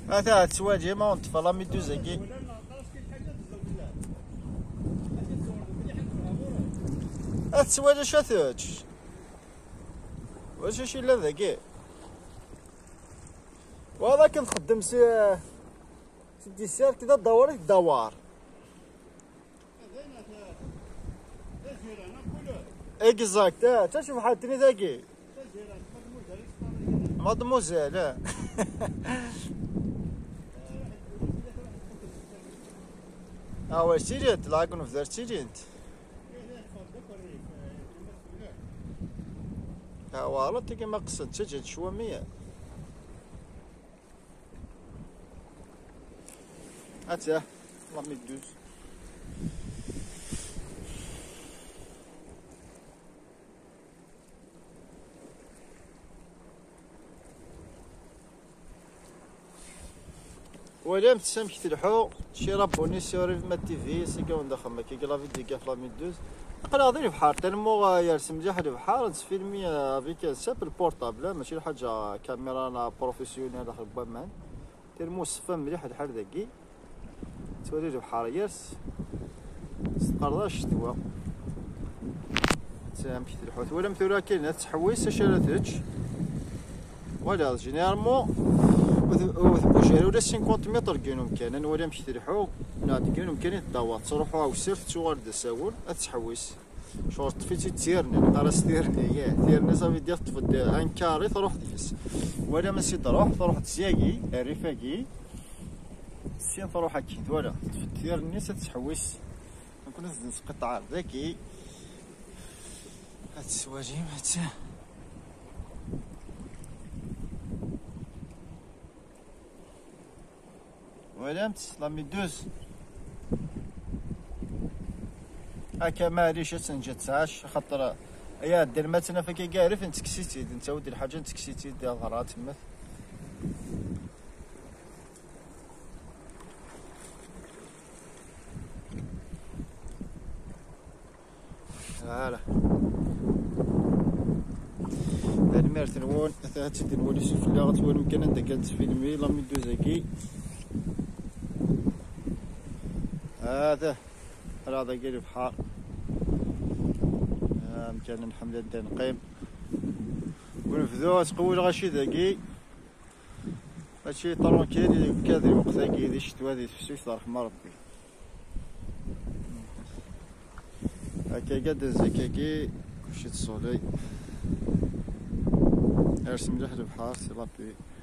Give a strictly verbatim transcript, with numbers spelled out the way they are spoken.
هذا تسواجي ما انت فلا ميدوزاكي هتسواجي شاتوج واش شي لا ذاكي وهذا كنخدم سي سيدي سير كذا دوري دوار اكزاكت اه تشوف حالتني ذاكي مادموزيل اه اه واش تيجي انت لاكون في دار تيجي انت اه والله انت كيما قصد تجي شويه مية هاتيا الله ميدوز ولا متسامح تلحو شي رابوني سوري في ما تيفي سي كون داخل ما كي لا فيديو كاف لا ميدوز قرا غادي البحر تنمو يرسم مليح البحر تفيلمي افيك سامبل بورطابل ماشي حاجه كاميرا بروفيسيونيل داخل بامان تنمو صفا مليح الحال ذاكي تولي البحر يرس تقرضاش الشتوى تسامح تلحو ولا مثلا كاين تحويس شراتج ولا جينيرالمون وثبوشاري ولا خمسين متر كاين مكان ولا مشي تريحو نادي كاين مكان الضوات تروحوا او سيرت توارد الساول تحويس شغل طفيتي تيرني قراص تيرني ياه تيرني صافي دير تفد ان كاري تروح ديس ولا ماشي تروح تروح تسياكي ريفاكي سين تروح هكي ولا تفد تيرني تتحويس نكون نزل قطعه ذاكي هاد السواجيم هاد ولمت لا ميدوز هكا ماليش تنجتهاش خاطر يا دير مثلا فكي كارف انت كسيتي انت ودي الحاجه انت كسيتي ديال الغرا تما فوالا الميرت نون هاتي نولي سفلا غتولي يمكن انت كانت فيلمي لا ميدوزاكي هذا هذا كاين البحر مكان نحمل نتا نقيم ونفذو تقول غاشي ذاكي هادشي طرونكيل كادري وقت ذاكي دي الشتوى دي تفسيس الله يرحم ربي هكا قاد الزكاكي كلشي تصولي ارسم مليح البحر سي لابي